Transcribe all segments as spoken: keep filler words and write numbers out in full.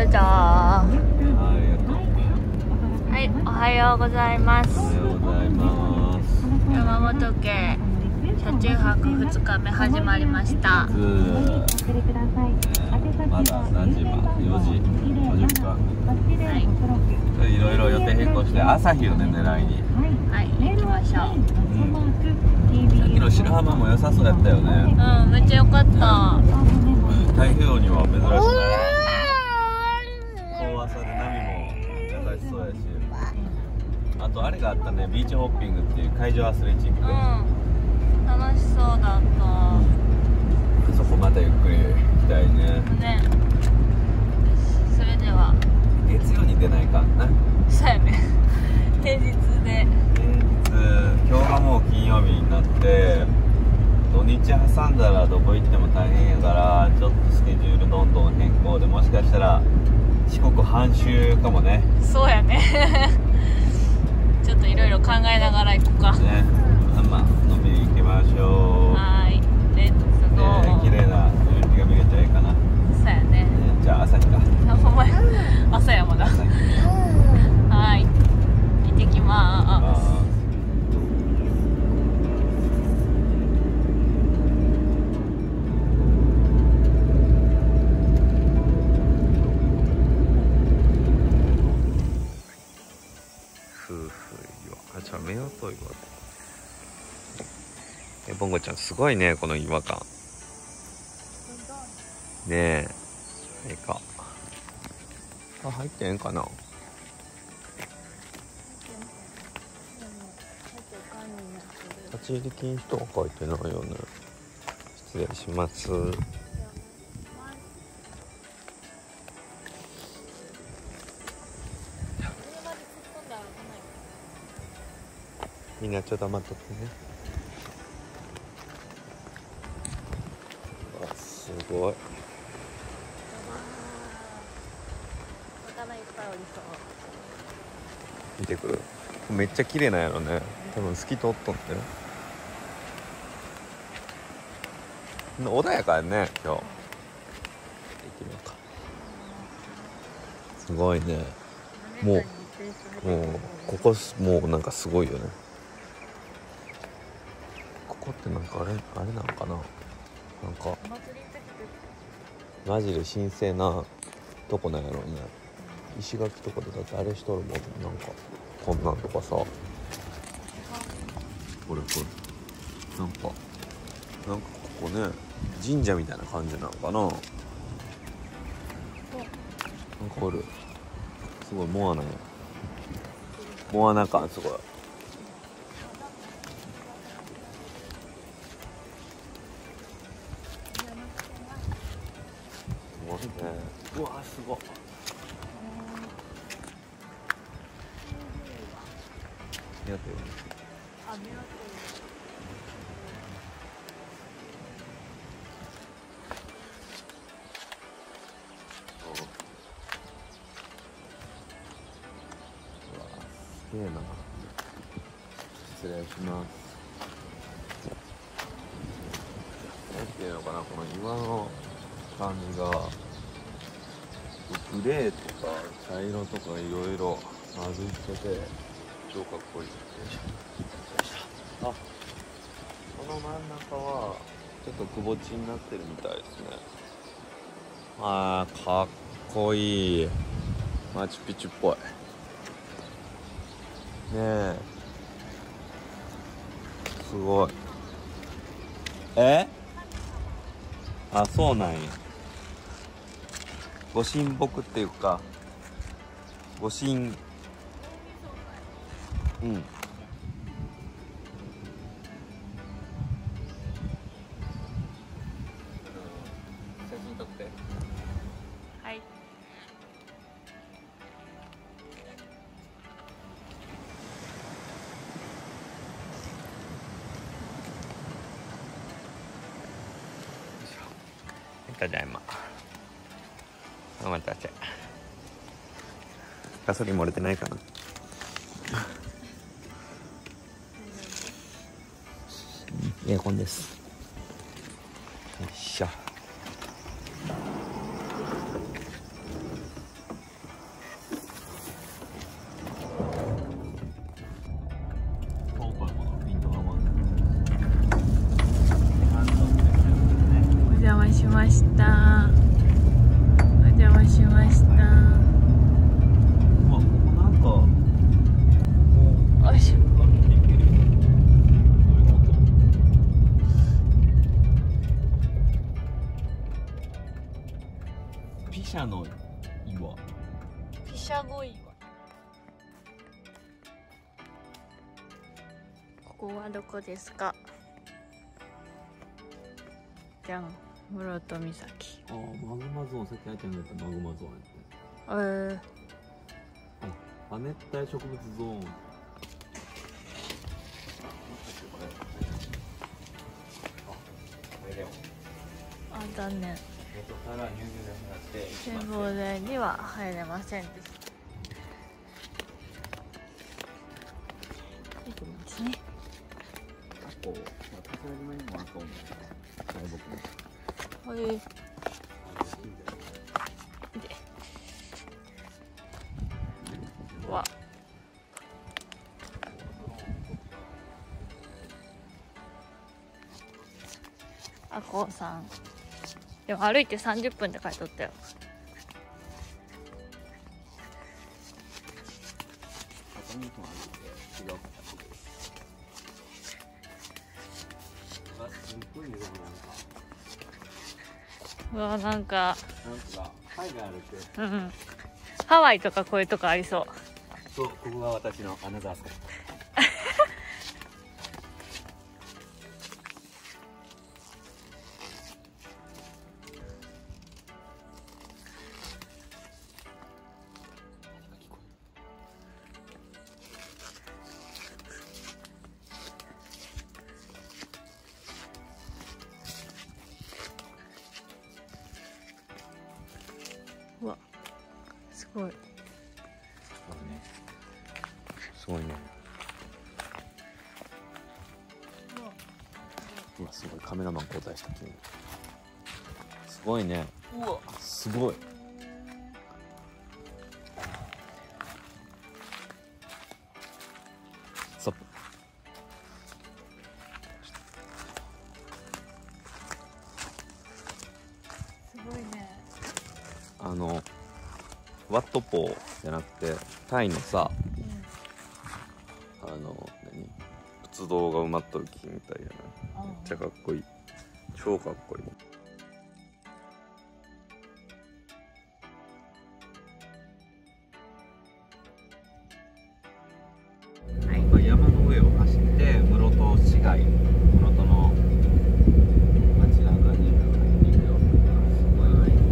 どうぞ。 ありがとう。 はい、おはようございます。 おはようございます。 山本家車中泊ふつかめ始まりました。 ずー、えー、まだ何時今よじごじゅっぷん。はい。いろいろ予定変更して朝日をね狙いに。 はい、行きましょう。 うん、さっきの白浜も良さそうやったよね。 うん、めっちゃ良かった。 太平洋には珍しくない遠浅で波も優しそうやし、あとあれがあったね、ビーチホッピングっていう海上アスレチック、うん、 楽しそうだった、 うん、そこまたゆっくり行きたいね。 ね、それでは月曜に出ないかな。 そうやね平日で平日、今日がもう金曜日になって土日挟んだらどこ行っても大変やから、ちょっとスケジュールどんどん変更で、もしかしたら四国半周かもね。 そうやねちょっといろいろ考えながら行こうかね。まあのんびり行きましょう。 はい、レッツゴー。 えー、綺麗な夕日が見れたらいいかな。 そうやね。 じゃあ朝日か。 ほんまや、朝やまだ。はい、行ってきまーす。 目よといわ。え、ボンゴちゃんすごいね、この違和感。ねえ、ええか。あ、入ってんかな。立ち入り禁止とは書いてないよね。失礼します。みんなちょっと黙っとってね。あ、すごい。 魚いっぱいおりそう。 見てくる。めっちゃ綺麗なんやろね。多分透き通っとんね。穏やかやね、今日。行ってみようか。すごいね。もう、もうここもうなんかすごいよね。ここってなんかあれあれなのかな。なんかマジで神聖なとこなんやろうね。石垣とかでだってあれしとるもん。なんかこんなんとかさ。これこれ。なんかなんかここね神社みたいな感じなのかな。なんかおる。すごいモアナや。モアナ感すごい。すごいね。うわすごい。見合ってる。 あ、見合ってる。 すげえな。失礼します。なんていうのかな、この岩の感じがグレーとか茶色とかいろいろ混じってて超かっこいい。あ、この真ん中はちょっとくぼ地になってるみたいですね。あー、かっこいい。マチュピチュっぽいねえ、すごい。え？あ、そうなんや。ご神木っていうか、ご神、うん。写真撮って。 はい。 ただいま。お待たせ。ガソリン漏れてないかな。エアコンです。よいしょ。 ました。お邪魔しました。 まあ、ここなんかもうよいしょ。 ピシャの岩。 ピシャゴ岩。ここはどこですか？じゃん、室戸岬。 ああ、マグマゾーン、さっき入ったんだったらマグマゾーンやって。 えー、 あ、亜熱帯植物ゾーン。 あ、残念。展望台には入れませんでした。行きますね。 こう、まあ、桜島にもあると思う。大木も。 はい。で。わ。あこうさん。でも歩いてさんじゅっぷんで帰っとったよ。うわ、なんかうん、ハワイとかこういうとこありそう。 そう、ここが私のアナザースカイ。 うわ、すごい。 すごいね。うわ、すごい。カメラマン交代した急に。すごいね。うわ、すごい。ストップ。 すごいね。 あのワットポーじゃなくてタイのさ、うん、あの何仏像が埋まっとる木みたいやな。めっちゃかっこいい。超かっこいい。はい、山の上を走って室戸市街、室戸の街中に入っていくよ。すごいね。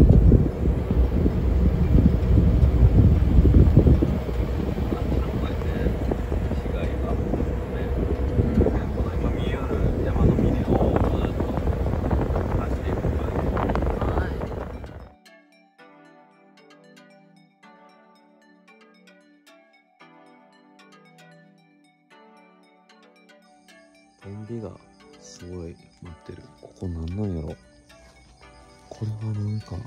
点火がすごい待ってる。ここなんなんやろ。これはなんか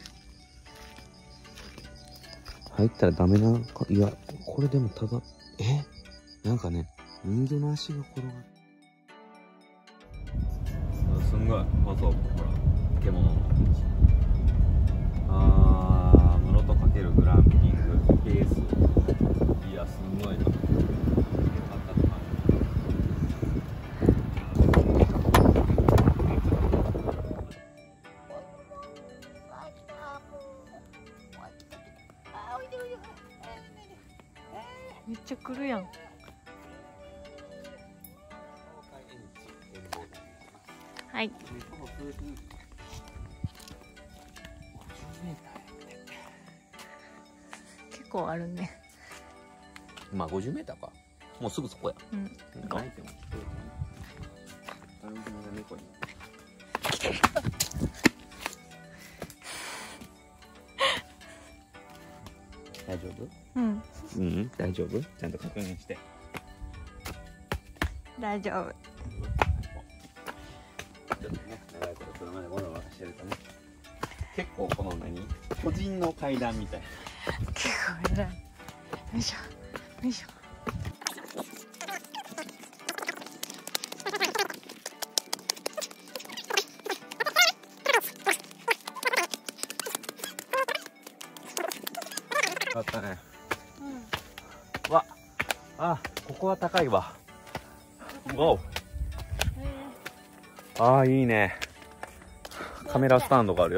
入ったらダメなか。いや、これでもただ、えなんかね、人魚の足が転がる。すんごいまずほら獣のあー、室戸かけるグランピングベース。いや、すんごいな。 めっちゃ来るやん。はい。結構あるね。 まあごじゅうメーターか。もうすぐそこや。 うん。 行ないても。猫に。大丈夫？ うん。 うん、大丈夫？ちゃんと確認して。 大丈夫。 ちょっとね、長いこと車でゴロゴロしてるとね。結構この何？個人の階段みたいな。 結構偉い。よいしょ。よいしょ。 あったね。 うん。 わ、あ、ここは高いわ。わお。ああ、いいね。カメラスタンドがあるよ。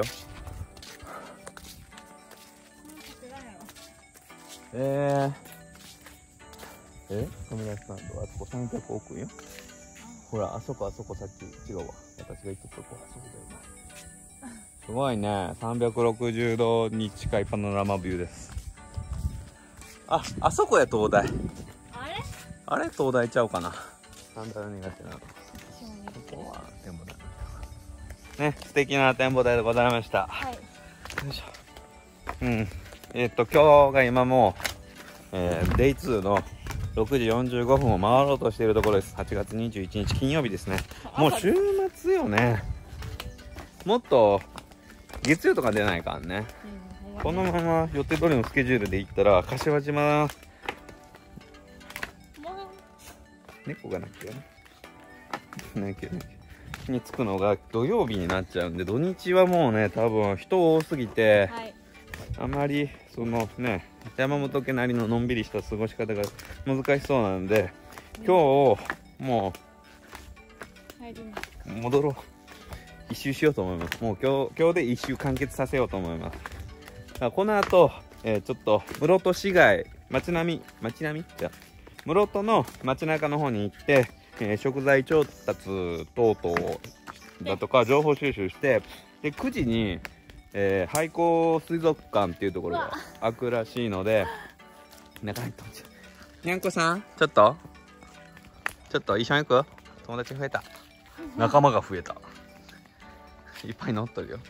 えー、えカメラスタンド、あそこ三脚置くんよ。ほら、あそこあそこ、さっき違うわ。私が言ったとこ、あそこだよな。すごいね。さんびゃくろくじゅうどに近いパノラマビューです。あ、あそこや東大。 あれ？ あれ東大ちゃうかな。なんだろう苦手なの。ここは展望台。ね、素敵な展望台でございました。 はい。 よいしょ。うん。えっと、今日が今もう、えー、デイツーのろくじよんじゅうごふんを回ろうとしているところです。はちがつにじゅういちにち金曜日ですね。もう週末よね。もっと月曜とか出ないからね。うん、このまま予定通りのスケジュールで行ったら柏島猫が鳴くよね。鳴くよね。に着くのが土曜日になっちゃうんで、土日はもうね多分人多すぎて、はい、あまりそのね山本家なりののんびりした過ごし方が難しそうなんで、今日もう戻ろう、一周しようと思います。もう今日今日で一周完結させようと思います。だからこの後、えー、ちょっと室戸市街町並み町並みじゃ室戸の街中の方に行って、えー、食材調達等々だとか情報収集して、でくじに、えー、廃校水族館っていうところが開くらしいので、中に飛んじゃう。にゃんこさん、ちょっとちょっと一緒に行く？友達増えた。仲間が増えた。いっぱい乗っとるよ。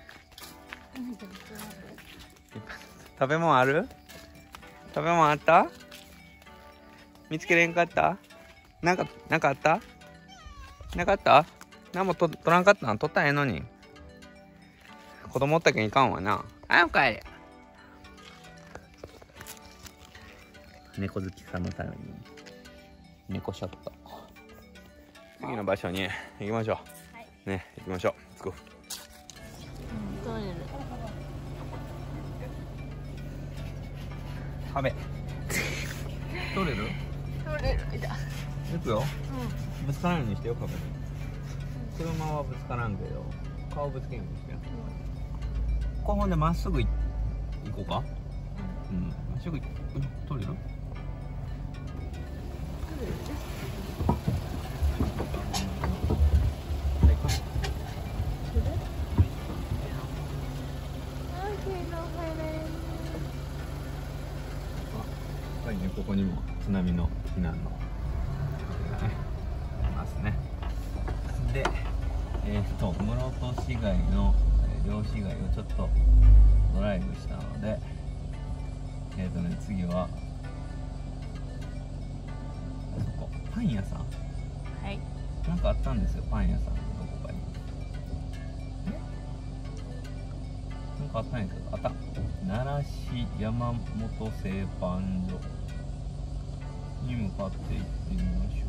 食べ物ある？食べ物あった？見つけれんかった？なんか、なんかあった？なかった？何もと取らんかったん？取ったらええのに。子供おったけんいかんわな。あんかい。猫好きさんのために猫ショット。次の場所に行きましょう。はい、ね、行きましょう。let's go。 うん、取れる。 壁。取れる？ 取れる。いた。 行くよ。うん。ぶつからんようにしてよ、壁に。車はぶつからんけど、顔ぶつけんようにしてよ。うん、ここほんでまっすぐ行こうか。うん。まっすぐ行こう。取れる？ここにも津波の避難のがねありますね。で、えっと室戸市街の漁師街をちょっとドライブしたので、えっとね次はあそこパン屋さん。はい。なんかあったんですよ、パン屋さんのどこかに。え？なんかあったんやけど、あった。奈良市山本製パン所に向かって行ってみましょ